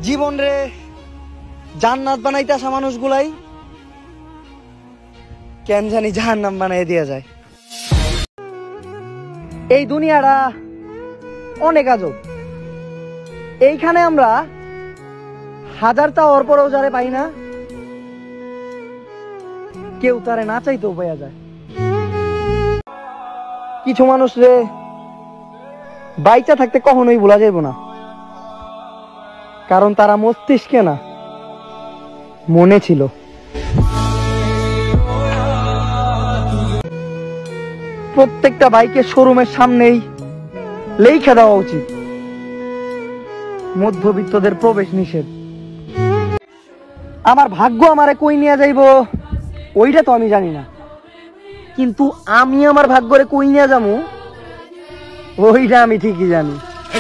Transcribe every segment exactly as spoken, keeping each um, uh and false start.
জীবন রে জান্নাত বানাইতে আসা মানুষগুলাই কেন জানি জাহান্নাম বানাই দিয়া যায়। এই দুনিয়াটা অনেক আজব। এইখানে আমরা হাজারটা ওর পরেও যারে পাই না, কেউ তারে না চাইতেও পাওয়া যায়। কিছু মানুষ রে বাইচা থাকতে কখনোই ভোলা যাইব না, কারণ তারা মস্তিষ্কে না মনে ছিল। প্রত্যেকটা বাইকের শোরুমের সামনেই লেখা দেওয়া উচিত মধ্যবিত্তদের প্রবেশ নিষেধ। আমার ভাগ্য আমারে কই নিয়ে যাইব ওইটা তো আমি জানি না, কিন্তু আমি আমার ভাগ্যরে কই নিয়ে যাবো ওইটা আমি ঠিকই জানি।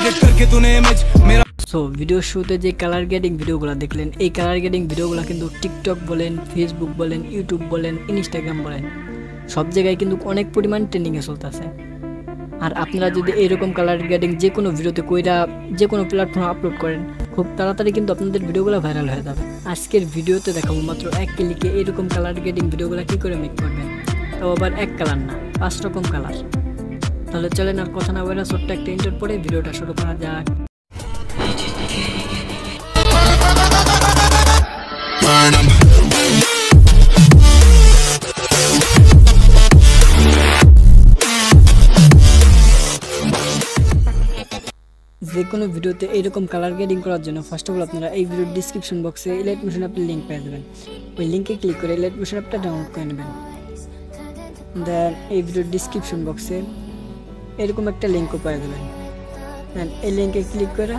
সো ভিডিও শুরুতে যে কালার গ্রেডিং ভিডিওগুলো দেখলেন, এই কালার গ্রেডিং ভিডিওগুলো কিন্তু টিকটক বলেন, ফেসবুক বলেন, ইউটিউব বলেন, ইনস্টাগ্রাম বলেন, সব জায়গায় কিন্তু অনেক পরিমাণ ট্রেন্ডিংয়ে চলতেছে। আর আপনারা যদি এইরকম কালার গ্রেডিং যে কোনো ভিডিওতে কইরা যে কোনো প্ল্যাটফর্মে আপলোড করেন, খুব তাড়াতাড়ি কিন্তু আপনাদের ভিডিওগুলো ভাইরাল হয়ে যাবে। আজকের ভিডিওতে দেখাবো মাত্র এক ক্লিকে এইরকম কালার গ্রেডিং ভিডিওগুলো কী করে মেক করবেন, তাও আবার এক কালার না, পাঁচ রকম কালার। তাহলে চলেন আর কথা না বলে ছোট্ট একটা ইন্টার পরে ভিডিওটা শুরু করা যাক। যে কোনো ভিডিওতে এইরকম কালার গ্রেডিং করার জন্য ফার্স্ট অফ অল আপনারা এই ভিডিওর ডিসক্রিপশন বক্সে ইলাইট মোশন অ্যাপের লিঙ্ক পেয়ে যাবেন। ওই লিঙ্কে ক্লিক করে ইলাইট মোশন অ্যাপটা ডাউনলোড করে নেবেন। দেন এই ভিডিওর ডিসক্রিপশন বক্সে এরকম একটা লিঙ্কও পেয়ে যাবেন। দেন এই লিঙ্কে ক্লিক করে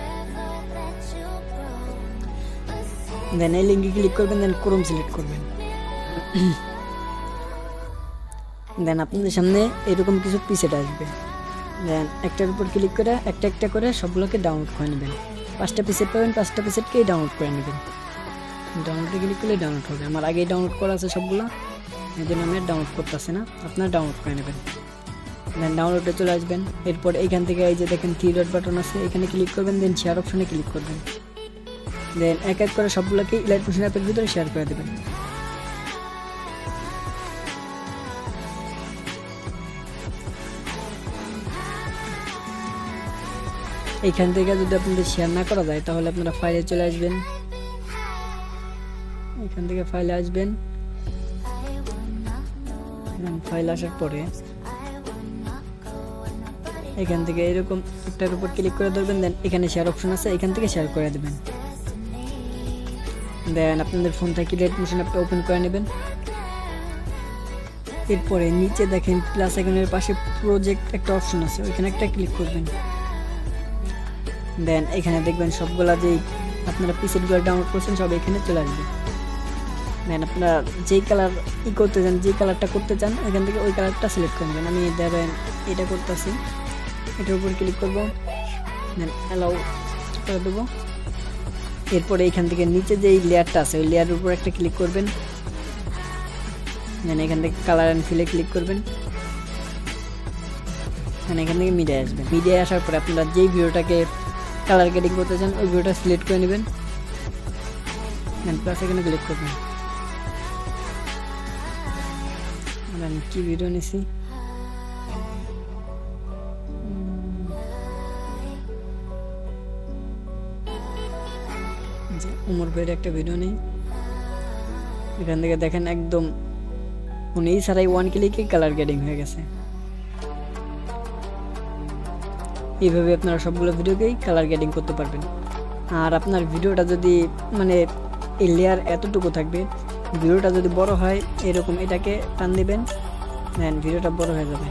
দেন এই লিঙ্কে ক্লিক করবেন, দেন ক্রোম সিলেক্ট করবেন। দেন আপনাদের সামনে এরকম কিছু প্রিসেট আসবে। দেন একটার উপর ক্লিক করে একটা একটা করে সবগুলোকে ডাউনলোড করে নেবেন। পাঁচটা প্রিসেট পাবেন, পাঁচটা প্রিসেটকেই ডাউনলোড করে নেবেন। ডাউনলোডে ক্লিক করলে ডাউনলোড হবে। আমার আগেই ডাউনলোড করা আছে সবগুলো, এই জন্য আমি ডাউনলোড করতেছি না, আপনারা ডাউনলোড করে নেবেন। দেন ডাউনলোডে চলে আসবেন। এরপর এইখান থেকে এই যে দেখেন থ্রি ডট বাটন আছে, এখানে ক্লিক করবেন, দেন শেয়ার অপশনে ক্লিক করবেন। দেন এক এক করে সবগুলোকে ইলাইট মোশন অ্যাপের ভিতরে শেয়ার করে দেবেন। এইখান থেকে যদি আপনাদের শেয়ার না করা যায় তাহলে আপনারা ফাইলে চলে আসবেন। এখান থেকে ফাইলে আসবেন। ফাইল আসার পরে এখান থেকে এরকম একটার উপর ক্লিক করে ধরবেন। দেন এখানে শেয়ার অপশন আছে, এখান থেকে শেয়ার করে দেবেন। দেন আপনাদের ফোন থেকে ইলাইট মোশন অ্যাপটা ওপেন করে নেবেন। এরপরে নিচে দেখেন প্লাস আইকনের পাশে প্রজেক্ট একটা অপশন আছে, ওইখানে একটা ক্লিক করবেন। দেন এখানে দেখবেন সবগুলা যেই আপনারা প্রিসেটগুলো ডাউনলোড করছেন সব এখানে চলে আসবে। দেন আপনারা যেই কালার ই করতে চান, যেই কালারটা করতে চান এখান থেকে ওই কালারটা সিলেক্ট করে নেবেন। আমি দেখেন এটা করতেছি, এটার উপর ক্লিক করবো, দেন অ্যালাউ করে দেবো। এরপরে এইখান থেকে নিচে যেই লেয়ারটা আছে ওই লেয়ারের উপর একটা ক্লিক করবেন। দেন এখান থেকে কালার অ্যান্ড ফিলে ক্লিক করবেন। দেন এখান থেকে মিডিয়ায় আসবেন। মিডিয়ায় আসার পরে আপনারা যেই ভিডিওটাকে কালার গ্রেডিং করতে চান ওই ভিডিওটা সিলেক্ট করে নেবেন। দেন প্লাস এখানে ক্লিক করবেন। আমি কি ভিডিও নিছি, উমর ভাইয়ের একটা ভিডিও নেই। এখান থেকে দেখেন একদম উনি ছাড়াই ওয়ান ক্লিকে কালার গ্রেডিং হয়ে গেছে। এইভাবে আপনারা সবগুলো ভিডিওকেই কালার গ্রেডিং করতে পারবেন। আর আপনার ভিডিওটা যদি মানে এই লেয়ার এতটুকু থাকবে, ভিডিওটা যদি বড় হয় এরকম এটাকে টান দিবেন, দেন ভিডিওটা বড় হয়ে যাবে।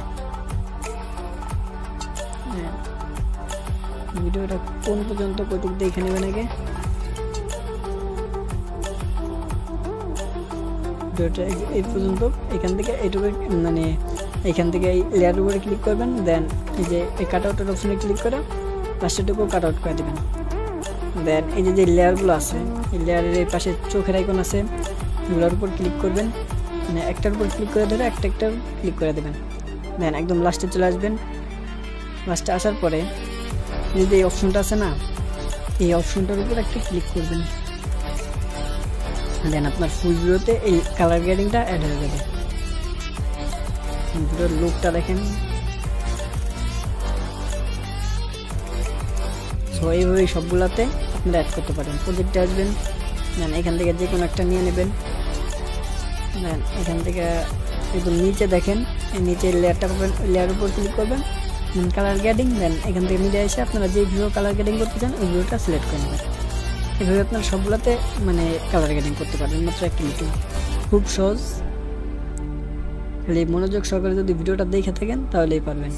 ভিডিওটা কোন পর্যন্ত কতটুকু দেখে নেবেন আগে। ভিডিওটা এই পর্যন্ত, এখান থেকে এইটুকু মানে এখান থেকে এই লেয়ার উপরে ক্লিক করবেন। দেন এই যে এই কাট আউটের অপশনে ক্লিক করে লাস্টেরটুকু কাট আউট করে দেবেন। দেন এই যে যে লেয়ারগুলো আছে এই লেয়ারের এই পাশে চোখের আইকন আছে, এগুলোর উপর ক্লিক করবেন। মানে একটার উপর ক্লিক করে ধরে একটা একটা ক্লিক করে দেবেন। দেন একদম লাস্টে চলে আসবেন। লাস্টে আসার পরে যদি এই অপশনটা আছে না, এই অপশনটার উপর একটা ক্লিক করবেন, দেন আপনার ফুল ভিডিওতে এই কালার গ্রেডিংটা অ্যাড হয়ে যাবে। ভিডিওর লুকটা দেখেন। সো এইভাবে সবগুলাতে আপনারা অ্যাড করতে পারেন। প্রজেক্টে আসবেন, দেন এখান থেকে যে কোনো একটা নিয়ে নেবেন, দেন এখান থেকে একদম নিচে দেখেন এই নিচে লেয়ারটা পাবেন, ওই লেয়ার উপর ক্লিক করবেন, দেন কালার গ্রেডিং, দেন এখান থেকে মিডিয়া এসে আপনারা যে ভিডিও কালার গ্রেডিং করতে চান ওই ভিডিওটা সিলেক্ট করে নেবেন। এভাবে আপনারা সবগুলোতে মানে কালার গ্রেডিং করতে পারবেন মাত্র এক ক্লিকে। খুব সহজ, খালি মনোযোগ সহকারে যদি ভিডিওটা দেখে থাকেন তাহলেই পারবেন।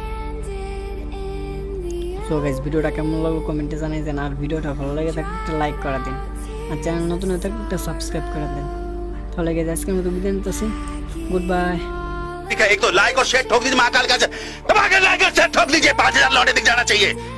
সো গাইস, ভিডিওটা কেমন লাগলো কমেন্টে জানিয়ে দেন, আর ভিডিওটা ভালো লাগে থাকলে একটা লাইক করে দিন, আর চ্যানেল নতুন হয়ে থাকলে একটা সাবস্ক্রাইব করে দেন। তাহলে গাইস আজকের মতো বিদায় নিতেছি, গুড বাই। एक तो लाइक और शेयर ठोक दीजिए, महाकाल का दबा के लाइक और शेयर ठोक दीजिए, पांच हजार लौटे दिख जाना चाहिए।